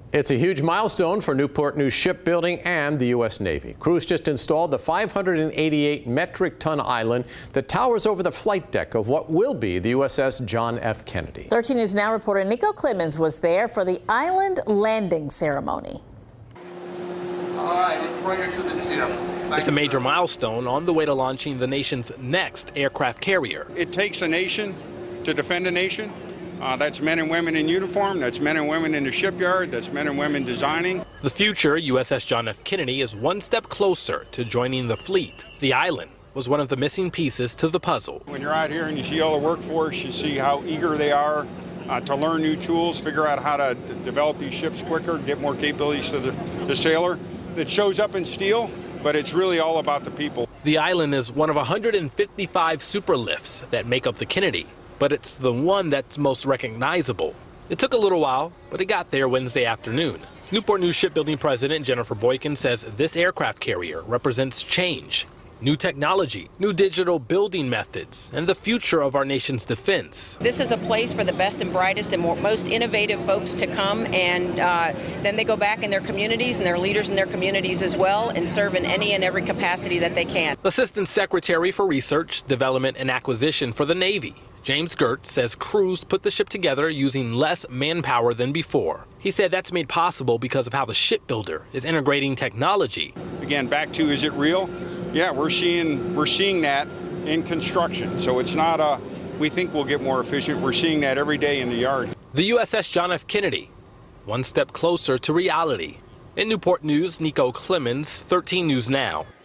It's a huge milestone for Newport News Shipbuilding and the U.S. Navy. Crews just installed the 588 metric ton island that towers over the flight deck of what will be the USS John F. Kennedy. 13 News Now reporter Nico Clemens was there for the island landing ceremony. All right, let's bring her to the ship. It's a major milestone on the way to launching the nation's next aircraft carrier. It takes a nation to defend a nation. That's men and women in uniform, that's men and women in the shipyard, that's men and women designing. The future USS John F. Kennedy is one step closer to joining the fleet. The island was one of the missing pieces to the puzzle. When you're out here and you see all the workforce, you see how eager they are to learn new tools, figure out how to develop these ships quicker, get more capabilities to the sailor. That shows up in steel, but it's really all about the people. The island is one of 155 superlifts that make up the Kennedy, but it's the one that's most recognizable. It took a little while, but it got there Wednesday afternoon. Newport News Shipbuilding President Jennifer Boykin says this aircraft carrier represents change, new technology, new digital building methods, and the future of our nation's defense. This is a place for the best and brightest and most innovative folks to come, and then they go back in their communities and their leaders in their communities as well and serve in any and every capacity that they can. Assistant Secretary for Research, Development, and Acquisition for the Navy, James Gertz, says crews put the ship together using less manpower than before. He said that's made possible because of how the shipbuilder is integrating technology. Again, back to, is it real? Yeah, we're seeing that in construction. So it's not we think we'll get more efficient. We're seeing that every day in the yard. The USS John F. Kennedy, one step closer to reality. In Newport News, Nico Clemens, 13 News Now.